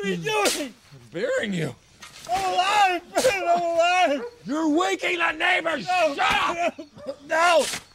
are you doing? I'm burying you. I'm alive! I'm alive! You're waking the neighbors! No. Shut up! No!